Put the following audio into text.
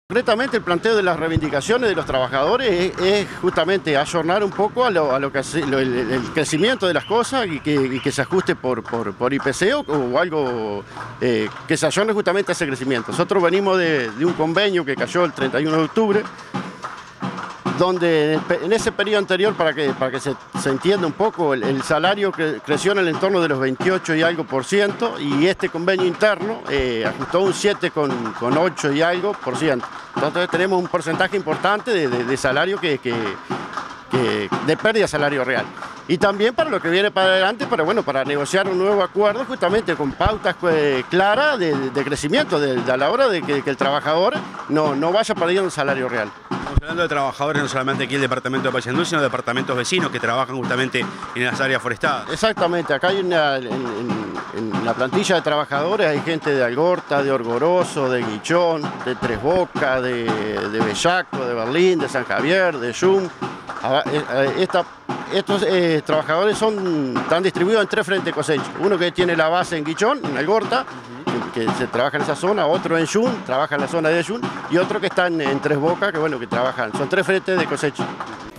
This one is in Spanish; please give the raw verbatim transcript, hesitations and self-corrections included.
Concretamente el planteo de las reivindicaciones de los trabajadores es, es justamente ayornar un poco a lo, a lo que hace, lo, el, el crecimiento de las cosas y que, y que se ajuste por, por, por I P C o, o algo eh, que se ayorne justamente a ese crecimiento. Nosotros venimos de, de un convenio que cayó el treinta y uno de octubre, donde en ese periodo anterior, para que, para que se, se entienda un poco, el, el salario cre, creció en el entorno de los veintiocho y algo por ciento, y este convenio interno eh, ajustó un siete con ocho y algo por ciento. Entonces tenemos un porcentaje importante de, de, de salario que, que, que, de pérdida de salario real. Y también para lo que viene para adelante, para, bueno, para negociar un nuevo acuerdo justamente con pautas eh, claras de, de crecimiento, de, de a la hora de que, que el trabajador no, no vaya perdiendo el salario real. Estamos hablando de trabajadores no solamente aquí en el departamento de Paysandú, sino de departamentos vecinos que trabajan justamente en las áreas forestadas. Exactamente, acá hay una, en, en, en la plantilla de trabajadores hay gente de Algorta, de Orgoroso, de Guichón, de Tres Bocas, de, de Bellaco, de Berlín, de San Javier, de Yum. Esta, estos eh, trabajadores son, están distribuidos en tres frentes de cosecha. Uno que tiene la base en Guichón, en Algorta, que se trabaja en esa zona, otro en Yum, trabaja en la zona de Yum, y otro que está en, en Tres Bocas, que bueno, que trabajan, son tres frentes de cosecha.